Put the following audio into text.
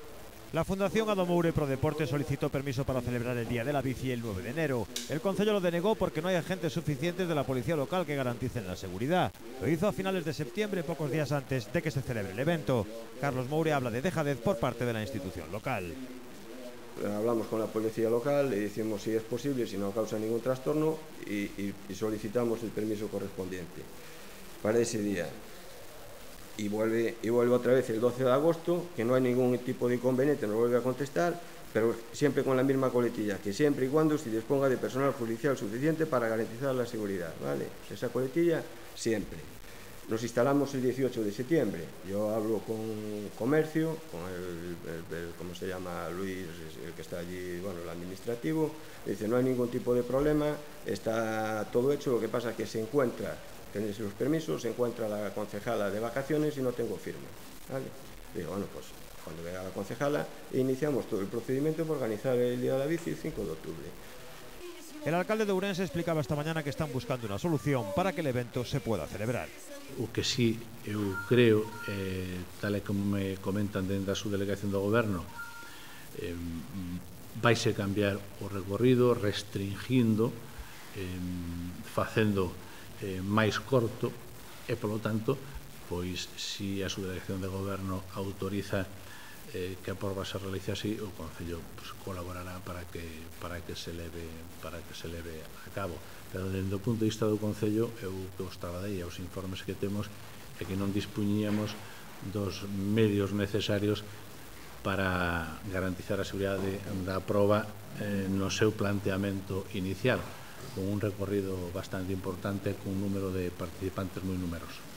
La Fundación Adomoure Prodeporte solicitó permiso para celebrar el Día de la Bici el 9 de enero. El concello lo denegó porque no hay agentes suficientes de la policía local que garanticen la seguridad. Lo hizo a finales de septiembre, pocos días antes de que se celebre el evento. Carlos Moure habla de dejadez por parte de la institución local. Hablamos con la policía local, le decimos si es posible, si no causa ningún trastorno y solicitamos el permiso correspondiente para ese día. Y vuelve otra vez el 12 de agosto, que no hay ningún tipo de inconveniente, nos vuelve a contestar, pero siempre con la misma coletilla, que siempre y cuando se disponga de personal policial suficiente para garantizar la seguridad, ¿vale? Esa coletilla siempre. Nos instalamos el 18 de septiembre, yo hablo con comercio, con ¿cómo se llama? Luis, el que está allí, bueno, el administrativo, dice no hay ningún tipo de problema, está todo hecho, lo que pasa es que se encuentra, tenéis los permisos, se encuentra la concejala de vacaciones y no tengo firma, ¿vale? Digo, bueno, pues cuando venga la concejala iniciamos todo el procedimiento para organizar el Día de la Bici el 5 de octubre. El alcalde de Ourense explicaba esta mañana que están buscando una solución para que el evento se pueda celebrar. O que sí, eu creo, tal e como me comentan dentro da subdelegación do goberno, vaise cambiar o recorrido, restringindo, facendo máis corto e, polo tanto, pois, se a subdelegación de goberno autoriza que a prova se realice así, o Concello colaborará para que se leve a cabo. Pero, dende o punto de vista do Concello, eu que os trabadei aos informes que temos é que non dispuñíamos dos medios necesarios para garantizar a seguridade da proba no seu planteamento inicial, con un recorrido bastante importante, con un número de participantes moi numeroso.